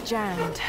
jammed.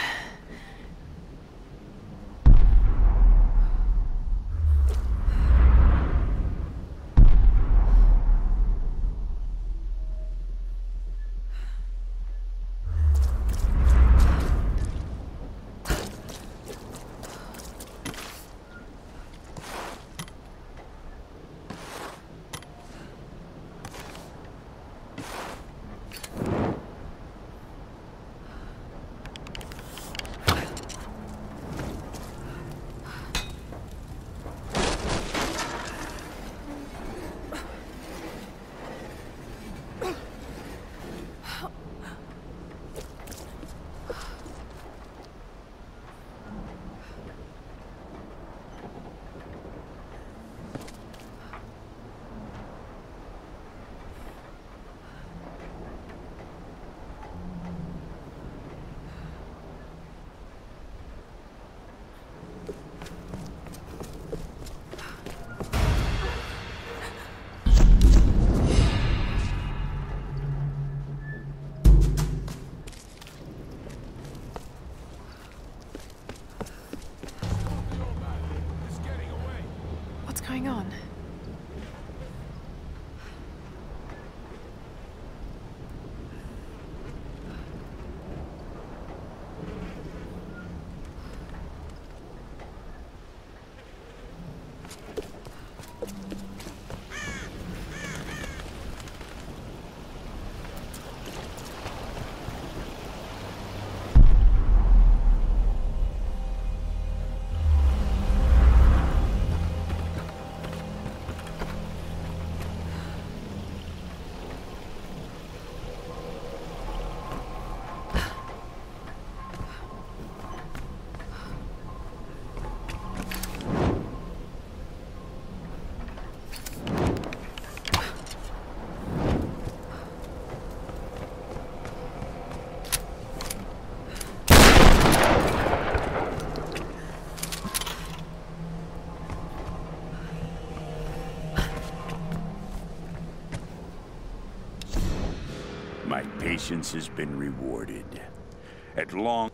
What's going on? My patience has been rewarded. At long...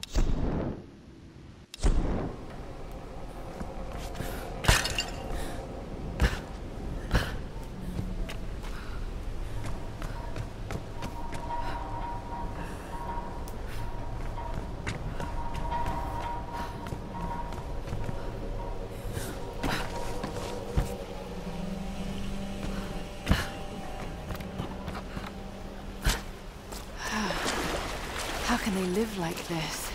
How can they live like this?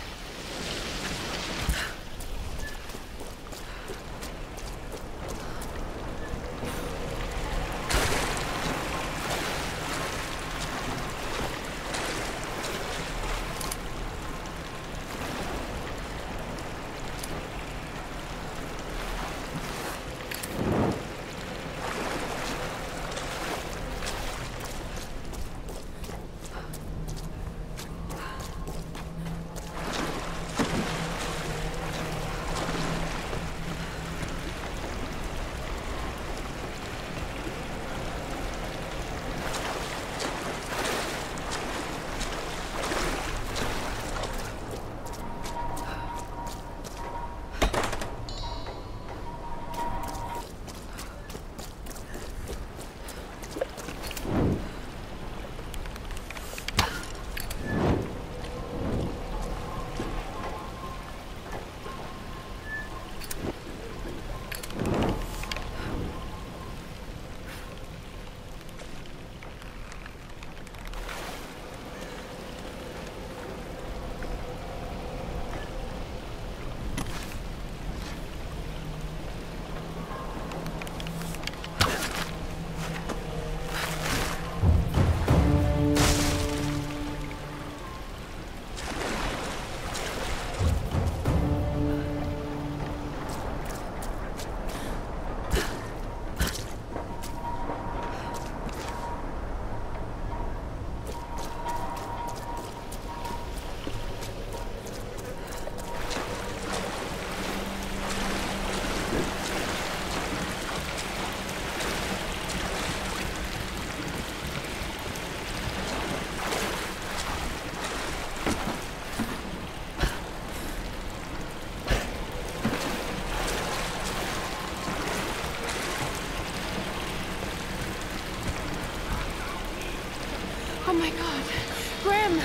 Oh my god. Grim!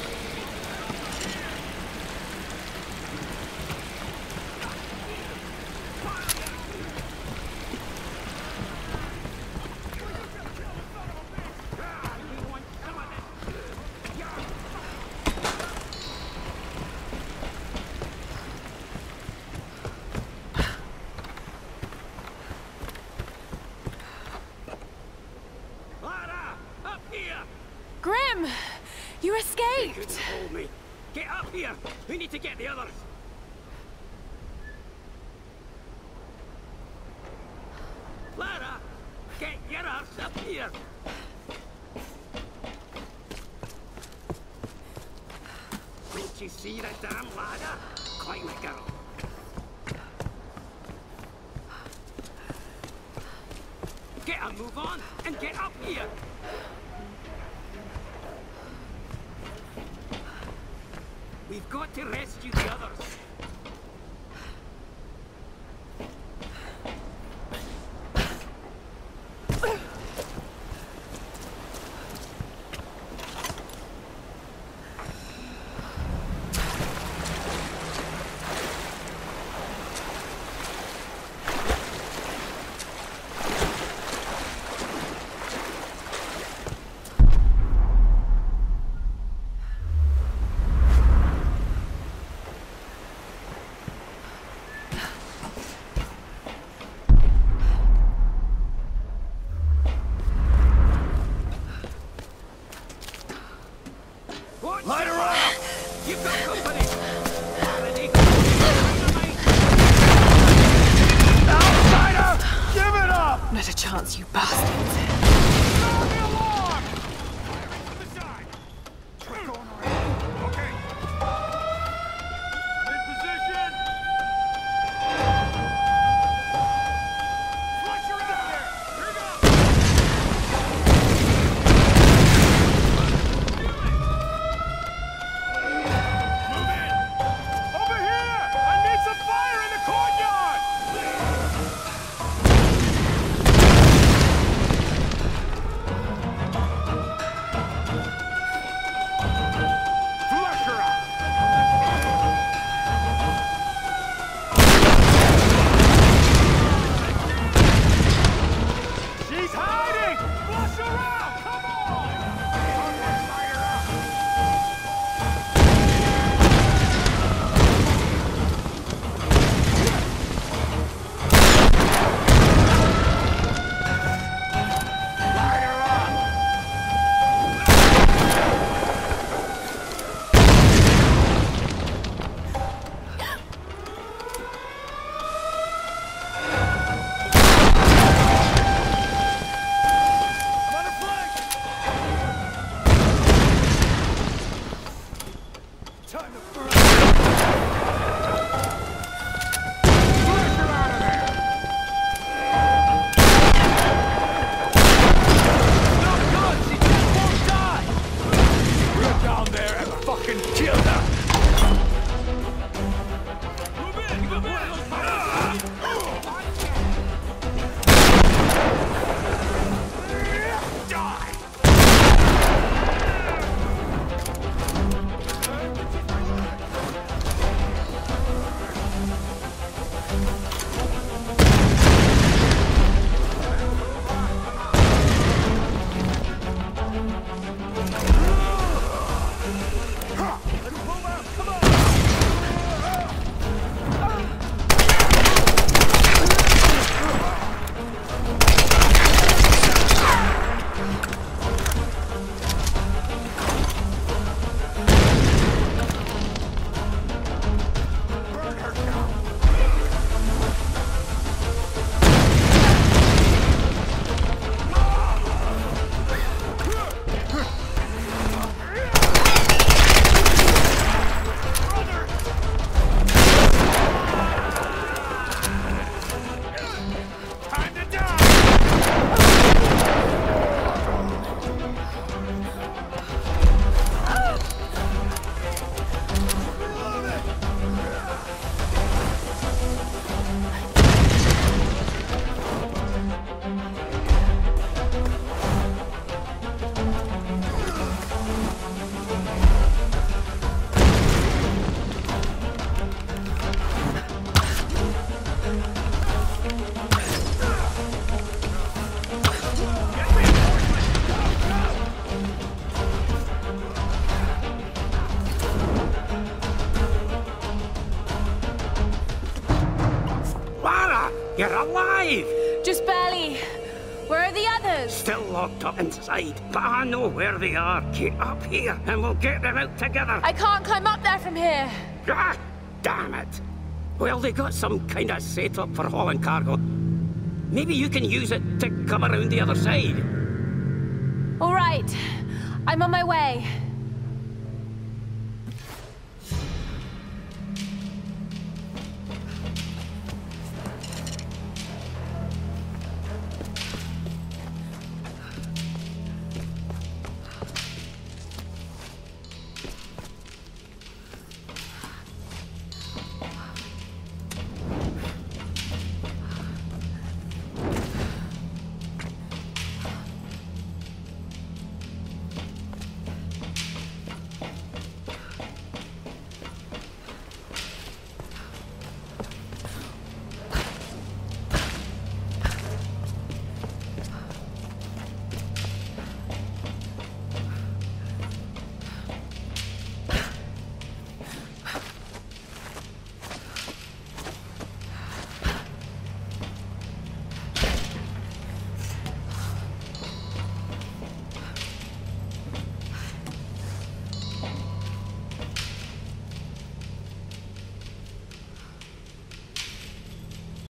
Grim! You You escaped! couldn't hold me. Get up here! We need to get the others! Lara! Get your arse up here! Don't you see the damn ladder? Climb it, girl. Get a move on and get up here! We've got to rescue the others. Light her up! You've got company! Already? Outsider! Give it up! Not a chance, you bastards. Sound the alarm! Firing from the side! We're going around. Okay. I'm in position! Flush her out there! Here goes! Move in! Over here! I need some fire in the courtyard! alive! Just barely. Where are the others? Still locked up inside, but I know where they are. Get up here and we'll get them out together. I can't climb up there from here. Ah, damn it. Well, they got some kind of setup for hauling cargo. Maybe you can use it to come around the other side. All right. I'm on my way.